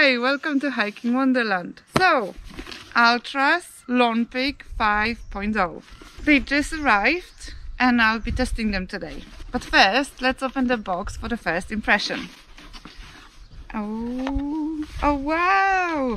Hi, welcome to Hiking Wonderland. So, Altras Lone Peak 5.0. They just arrived and I'll be testing them today. But first, let's open the box for the first impression. Oh wow!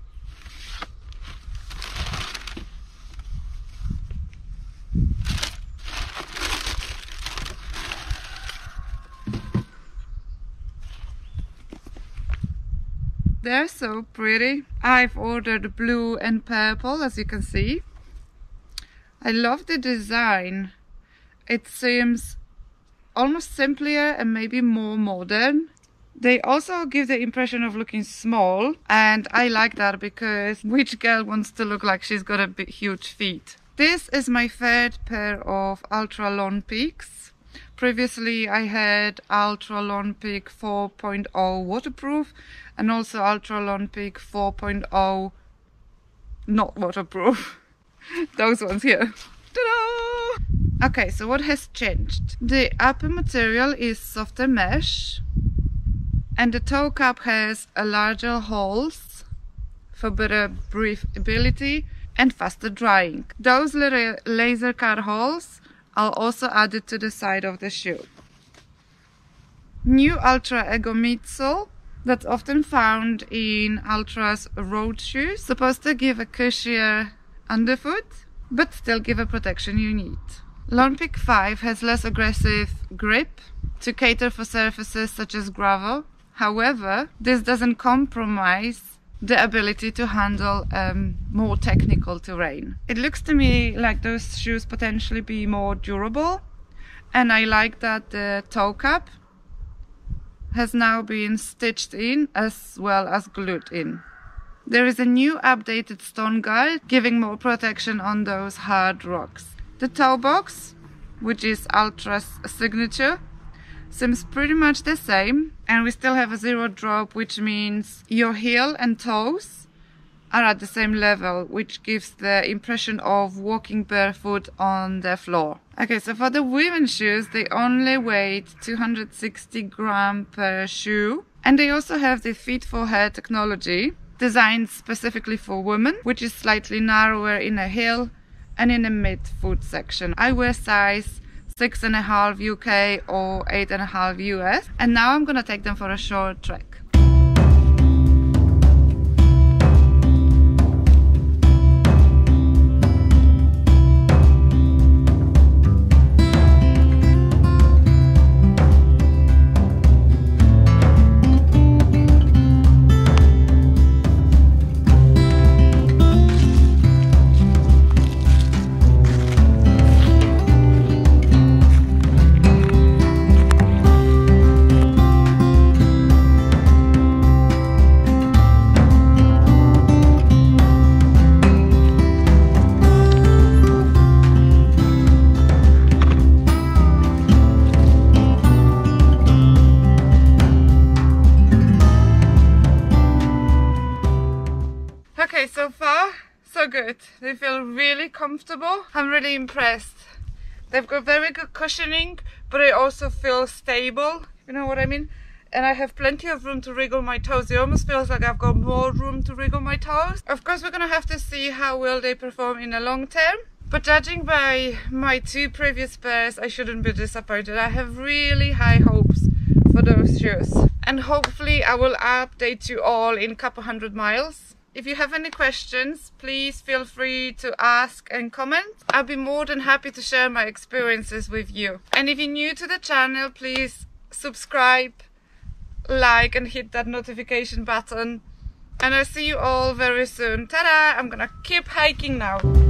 They're so pretty. I've ordered blue and purple, as you can see. I love the design. It seems almost simpler and maybe more modern. They also give the impression of looking small, and I like that because which girl wants to look like she's got a big, huge feet? This is my third pair of Altra Lone Peaks. Previously I had Altra Lone Peak 4.0 waterproof and also Altra Lone Peak 4.0 not waterproof. Those ones here. Ta-da! Okay, so what has changed? The upper material is softer mesh and the toe cap has a larger holes for better breathability and faster drying. Those little laser cut holes are also added to the side of the shoe. New Altra Ego midsole that's often found in Altra's road shoes, supposed to give a cushier underfoot but still give a protection you need. Lone Peak 5 has less aggressive grip to cater for surfaces such as gravel. However, this doesn't compromise the ability to handle more technical terrain. It looks to me like those shoes potentially be more durable, and I like that the toe cap has now been stitched in as well as glued in. There is a new updated stone guard giving more protection on those hard rocks. The toe box, which is Altra's signature, seems pretty much the same, and we still have a zero drop, which means your heel and toes are at the same level, which gives the impression of walking barefoot on the floor. Okay, so for the women's shoes, they only weigh 260 grams per shoe, and they also have the Fit for Her technology designed specifically for women, which is slightly narrower in a heel and in the mid-foot section. I wear size 6.5 UK or 8.5 US, and now I'm gonna take them for a short trek. Okay, so far so good. They feel really comfortable. I'm really impressed. They've got very good cushioning, but they also feel stable, you know what I mean? And I have plenty of room to wriggle my toes. It almost feels like I've got more room to wriggle my toes. Of course, we're gonna have to see how well they perform in the long term, but judging by my two previous pairs, I shouldn't be disappointed. I have really high hopes for those shoes, and hopefully I will update you all in a couple 100 miles. If you have any questions, please feel free to ask and comment. I'll be more than happy to share my experiences with you. And if you're new to the channel, please subscribe, like and hit that notification button. And I'll see you all very soon. Ta-da! I'm gonna keep hiking now.